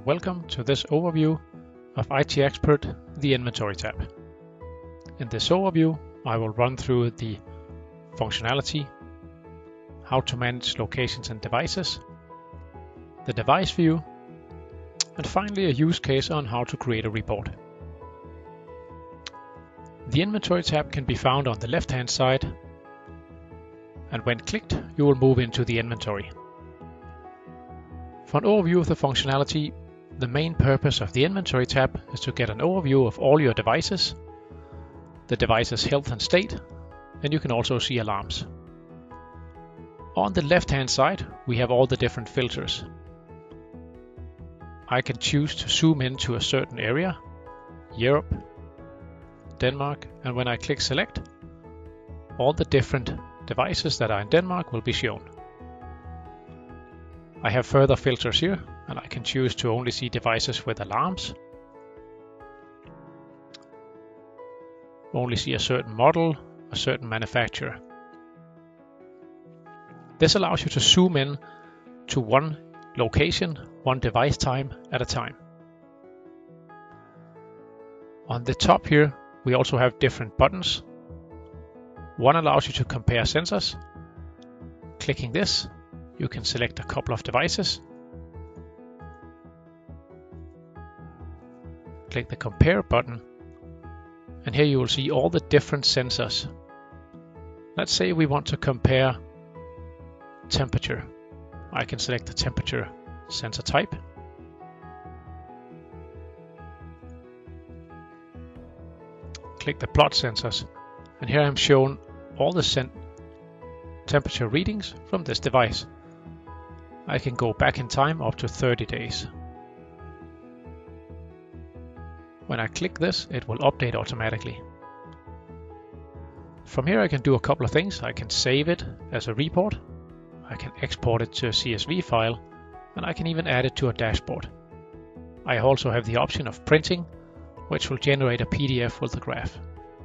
welcome to this overview of IT Expert, the Inventory tab. In this overview, I will run through the functionality, how to manage locations and devices, the device view, and finally a use case on how to create a report. The Inventory tab can be found on the left-hand side, and when clicked, you will move into the inventory. For an overview of the functionality, the main purpose of the Inventory tab is to get an overview of all your devices, the device's health and state, and you can also see alarms. On the left-hand side, we have all the different filters. I can choose to zoom into a certain area, Europe, Denmark, and when I click select, all the different devices that are in Denmark will be shown. I have further filters here, and I can choose to only see devices with alarms, only see a certain model, a certain manufacturer. This allows you to zoom in to one location, one device time at a time. On the top here, we also have different buttons. One allows you to compare sensors. Clicking this, you can select a couple of devices. Click the compare button, and here you will see all the different sensors. Let's say we want to compare temperature. I can select the temperature sensor type. Click the plot sensors, and here I'm shown all the temperature readings from this device. I can go back in time up to 30 days. When I click this, it will update automatically. From here I can do a couple of things. I can save it as a report, I can export it to a CSV file, and I can even add it to a dashboard. I also have the option of printing, which will generate a PDF with the graph.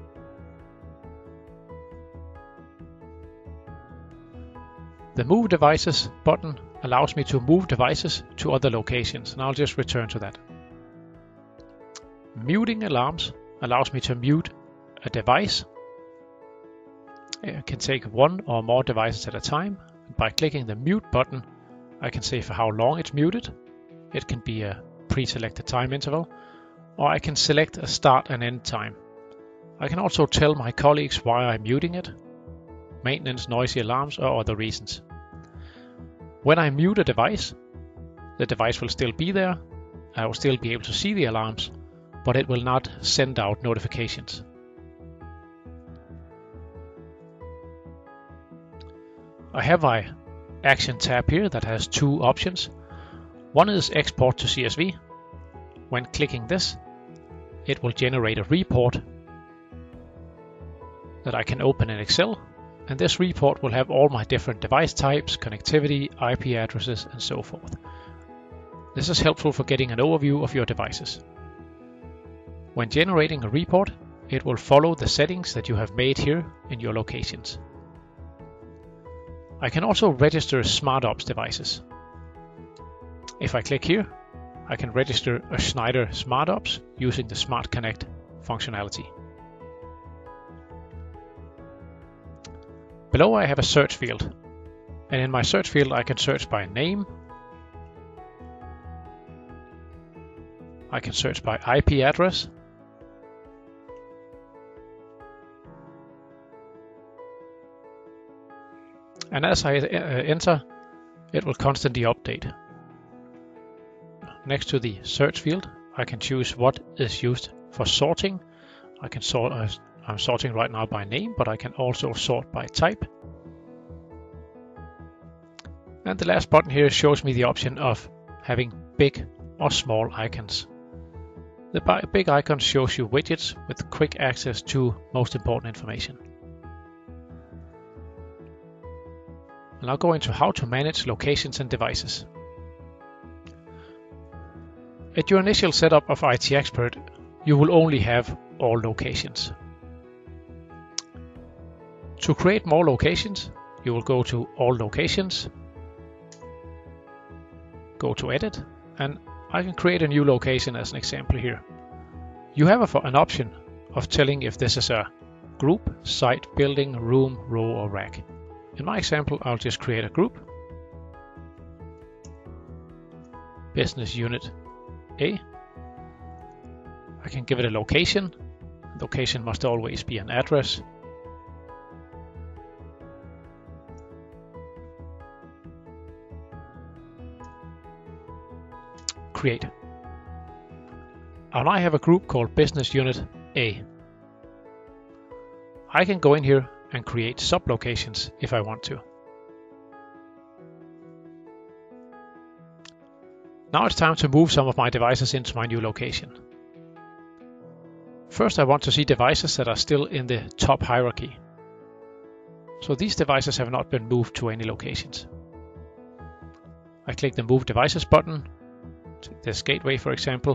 The Move Devices button allows me to move devices to other locations, and I'll just return to that. Muting alarms allows me to mute a device. I can take one or more devices at a time. By clicking the mute button, I can say for how long it's muted. It can be a pre-selected time interval, or I can select a start and end time. I can also tell my colleagues why I'm muting it, maintenance, noisy alarms, or other reasons. When I mute a device, the device will still be there. I will still be able to see the alarms, but it will not send out notifications. I have my Action tab here that has two options. One is Export to CSV. When clicking this, it will generate a report that I can open in Excel, and this report will have all my different device types, connectivity, IP addresses, and so forth. This is helpful for getting an overview of your devices. When generating a report, it will follow the settings that you have made here in your locations. I can also register SmartOps devices. If I click here, I can register a Schneider SmartOps using the Smart Connect functionality. Below I have a search field, and in my search field I can search by name, I can search by IP address, and as I enter, it will constantly update. Next to the search field, I can choose what is used for sorting. I can sort. I'm sorting right now by name, but I can also sort by type. And the last button here shows me the option of having big or small icons. The big icon shows you widgets with quick access to most important information. I'll now go into how to manage locations and devices. At your initial setup of IT Expert, you will only have all locations. To create more locations, you will go to All Locations, go to Edit, and I can create a new location as an example here. You have an option of telling if this is a group, site, building, room, row, or rack. In my example, I'll just create a group. Business Unit A. I can give it a location. Location must always be an address. Create. And I have a group called Business Unit A. I can go in here and create sublocations if I want to. Now it's time to move some of my devices into my new location. First, I want to see devices that are still in the top hierarchy. So these devices have not been moved to any locations. I click the Move Devices button, this gateway for example,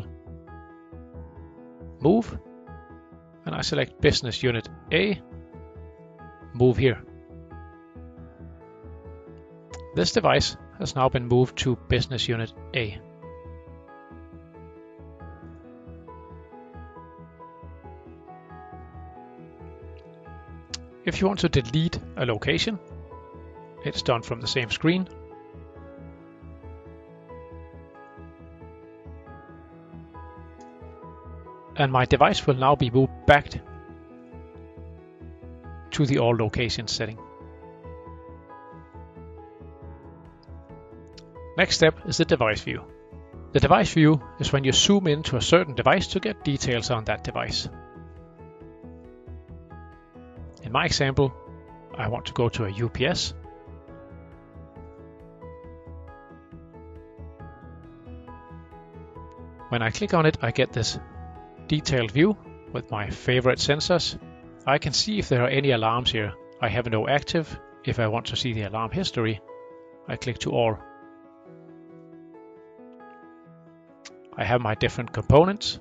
move, and I select Business Unit A, move here. This device has now been moved to Business Unit A. If you want to delete a location, it's done from the same screen. And my device will now be moved back to the All Locations setting. Next step is the device view. The device view is when you zoom into a certain device to get details on that device. In my example, I want to go to a UPS. When I click on it, I get this detailed view with my favorite sensors. I can see if there are any alarms here. I have no active. If I want to see the alarm history, I click to all. I have my different components.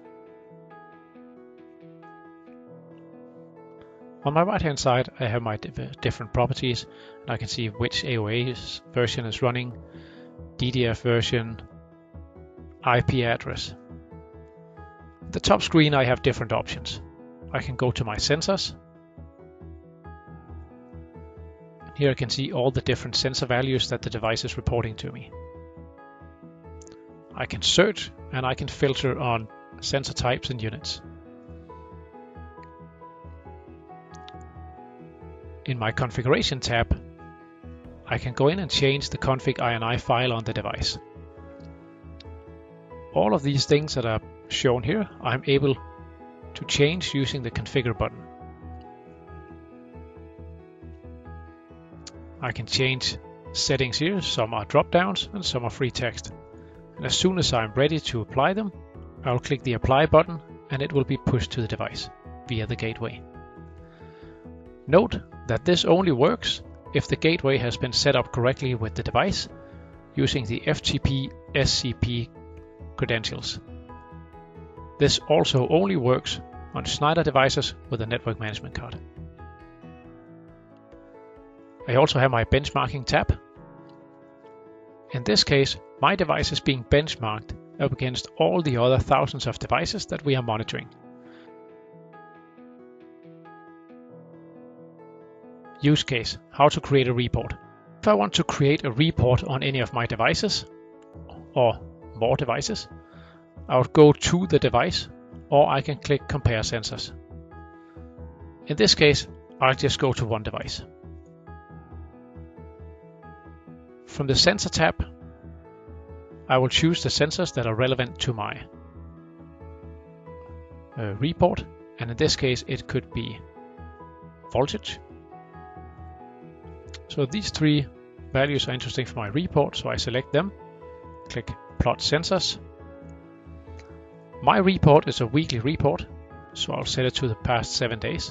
On my right hand side, I have my different properties, and I can see which AOA version is running, DDF version, IP address. The top screen, I have different options. I can go to my sensors. Here I can see all the different sensor values that the device is reporting to me. I can search and I can filter on sensor types and units. In my configuration tab, I can go in and change the config INI file on the device. All of these things that are shown here, I'm able to change using the configure button. I can change settings here. Some are drop downs and some are free text. And as soon as I'm ready to apply them, I'll click the apply button and it will be pushed to the device via the gateway. Note that this only works if the gateway has been set up correctly with the device using the FTP SCP credentials. This also only works on Schneider devices with a network management card. I also have my benchmarking tab. In this case, my device is being benchmarked up against all the other thousands of devices that we are monitoring. Use case, how to create a report. If I want to create a report on any of my devices, or more devices, I would go to the device, or I can click compare sensors. In this case, I'll just go to one device. From the sensor tab, I will choose the sensors that are relevant to my report, and in this case it could be voltage. So these three values are interesting for my report, so I select them, click plot sensors. My report is a weekly report, so I'll set it to the past 7 days.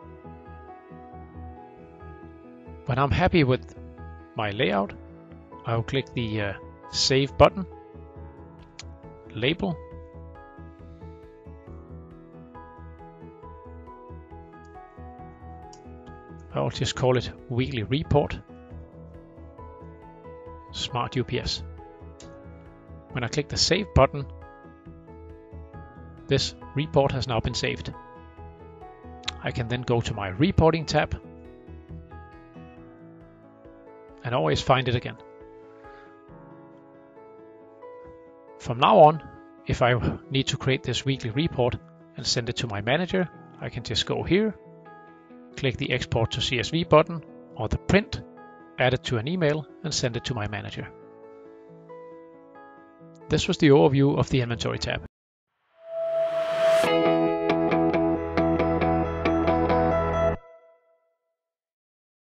When I'm happy with my layout, I'll click the Save button, label, I'll just call it Weekly Report, Smart UPS. When I click the Save button, this report has now been saved. I can then go to my Reporting tab and always find it again. From now on, if I need to create this weekly report and send it to my manager, I can just go here, click the Export to CSV button or the Print, add it to an email and send it to my manager. This was the overview of the Inventory tab.